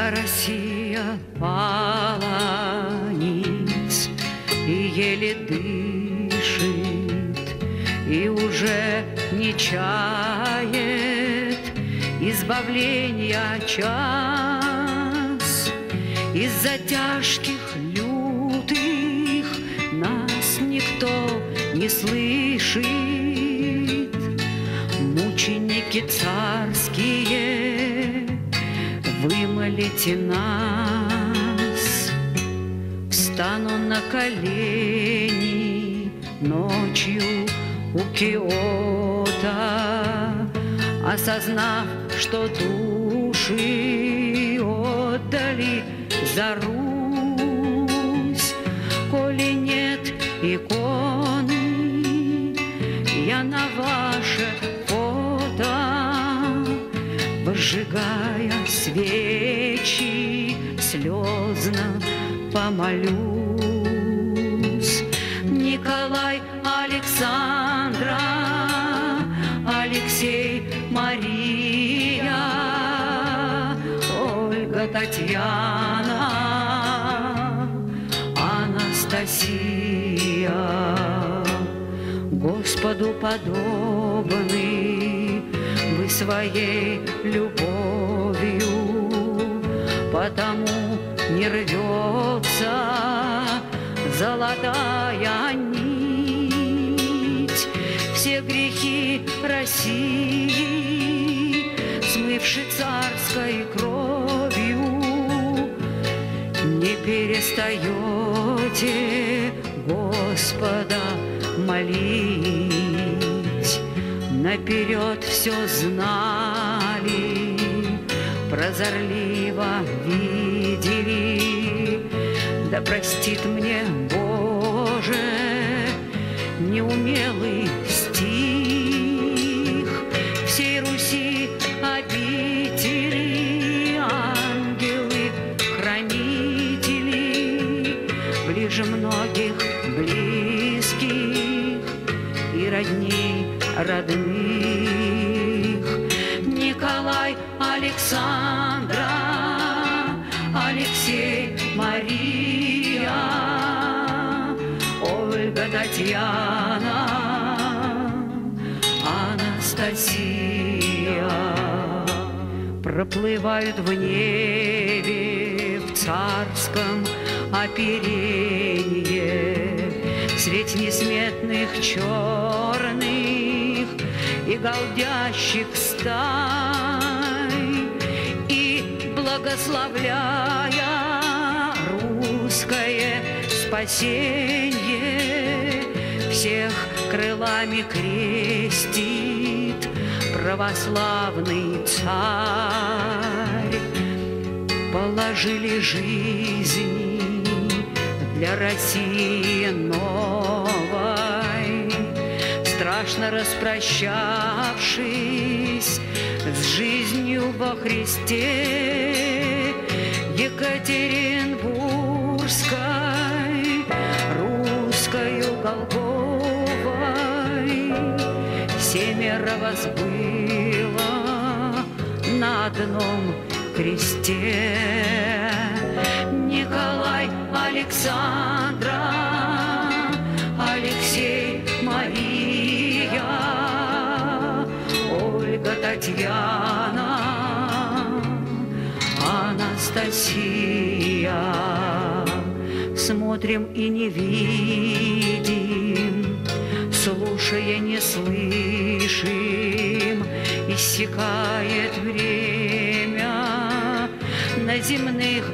Вся Россия пала ниц и еле дышит, и уже не чает избавления час. Из-за тяжких лютых нас никто не слышит. Мученики царские, вымолите нас. Встану на колени ночью у Киота, осознав, что души отдали за Русь. Коли нет иконы, я на ваше фото, возжигая свечи, слезно помолюсь. Николай, Александра, Алексей, Мария, Ольга, Татьяна, Анастасия, Господу подобны вы своей любовью, потому не рвется золотая нить. Все грехи России, смывши царской кровью, не перестаете Господа молить. Наперед все знали, прозорливо видели. Да простит мне, Боже, неумелый стих. Всей Руси обители, ангелы-хранители, ближе многих близких и родней родных. Николай, Александра, Алексей, Мария, Ольга, Татьяна, Анастасия проплывают в небе в царском оперенье средь несметных черных и галдящих стай, и благословляя русское спасенье, всех крылами крестит православный царь. Положили жизни для России новой, страшно распрощавшись с жизнью во Христе, Екатеринбургской, русскою Голгофой. Семеро вас было на одном кресте. Николай, Александра, Алексей, Мария, Ольга, Татьяна, Анастасия. Смотрим и не видим, слушая не слышим, иссякает время на земных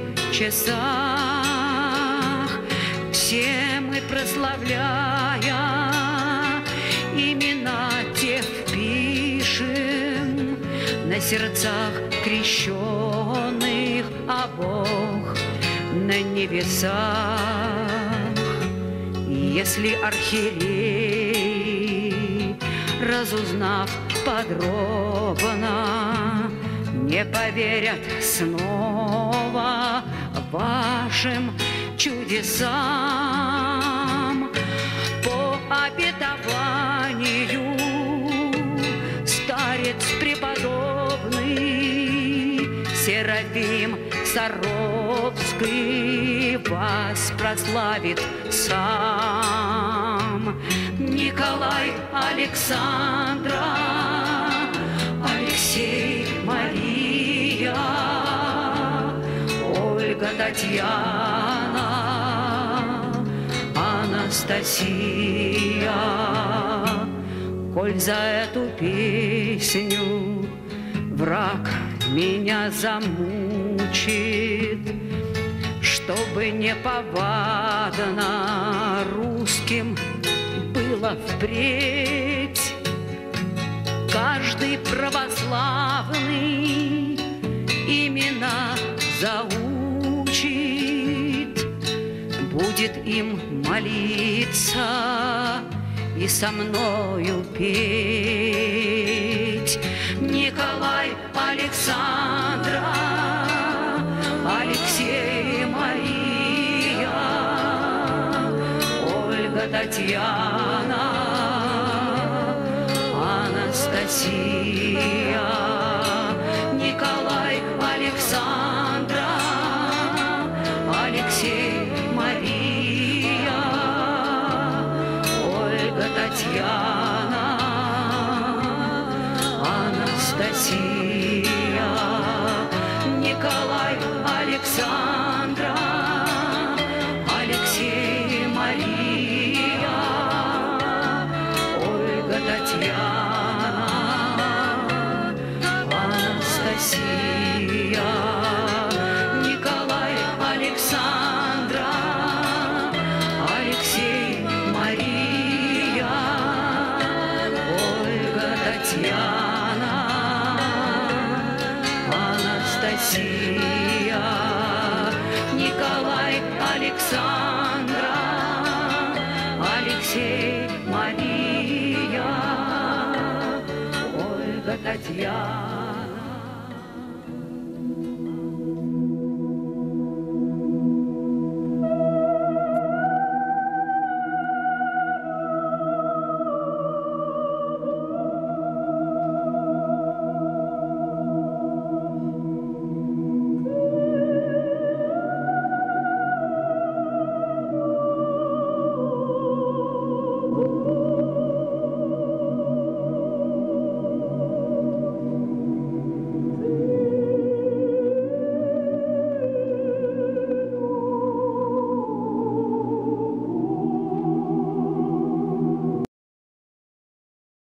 часах. Все мы, прославляя, имена те впишем на сердцах крещенных, а Бог на небесах. Если архиерей, разузнав подробно, не поверят снова вашим чудесам, по обетованию старец преподобный Серафим со русский вас прославит сам. Николай, Александра, Алексей, Мария, Ольга, Татьяна, Анастасия. Коль за эту песню враг меня замучит, чтобы неповадно русским было впредь, каждый православный имена заучит, будет им молиться и со мною петь. Николай, Александра, Алексей, Мария, Ольга, Татьяна, Анастасия. Николай, Александра, Алексей, Мария, Ольга, Татьяна, Анастасия. Николай, Александра, Алексей, Мария, Ольга, Татьяна, Анастасия. Николай, Александра, Алексей, Мария, Ольга, Татьяна, Анастасия. Николай, Александра, Алексей, Мария, Ольга, Татьяна.